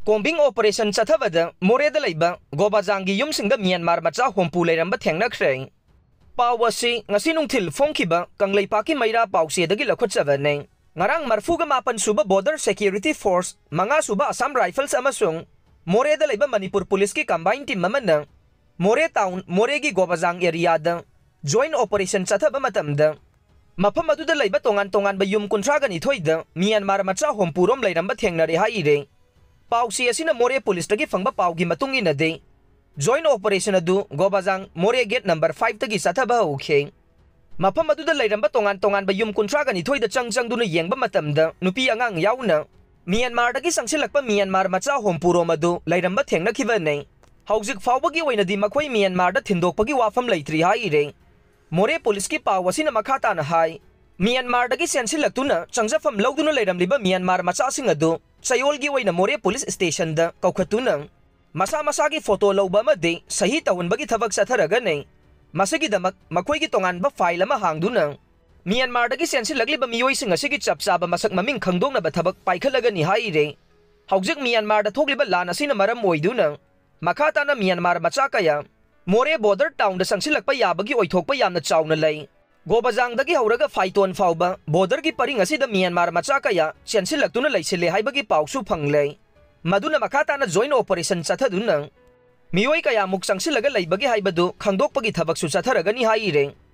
Combing operation Chathabada Moreh da Leiba Govajangi Yumsingda Myanmar Macha hompu Leiramba Thengnakhre. Pawasi ngasi nungthil fongkiba kanglei paki maira pawsi dagi lakhotchabane. Ngarang marfuga mapan suba border security force manga suba Assam Rifles amasung Moreh da Leiba Manipur Police ki combined team mamana Moreh town Moreh gi Govajang area da joint operation Chathaba matamda mafam aduda leiba tongan ba yum kunthra gani thoida Myanmar Macha hompurom Leiramba Thengnakhre haire. Pausi asina Moreh Police tagi fangba paugi matungi na de joint operation adu Govajang Moreh gate number 5 tagi Chathaba okay. Mafam aduda Leiramba tongan ba yum kunthra gani thoida chang duna yengba matamda nupi angang yauna Myanmar tagi sangsilakpa Myanmar Macha hompurom adu Leiramba Thengnakhre nei. Haujik fawbagi oinadi makhoi Myanmar da thindokpagi wafam leitri haire. Moreh Police ki pawasina makhata na hai Myanmar dagi sensilaktuna changjafam lawduna leiramliba Myanmar Macha sing adu sayolgi oina Moreh Police Station da kaukhatuna masa gi photo lawba made sahi tawunbagi thabak satharaga nei masagi damak makhoi gi tongan ba file ama hangduna Myanmar dagi sensilagliba miyoi sing asigi chapchaba masak maming khangdongna ba thabak paikhalaga ni haire. Haujik Myanmar da thogliba lan asina maram oiduna makhata na Myanmar Macha kaya Moreh border town da sangsilakpa yabagi oithokpa yamna chawna lei. Govajang dagi hauraga Phaiton fauba border ki paring asida Myanmar Macha kaya sensilaktuna leisile haibagi pausu phanglei. Maduna makhata na joint operation chathaduna miyoi kaya muk sangsilaga leibagi haibadu khangdokpagi thabak su chatharagani haire.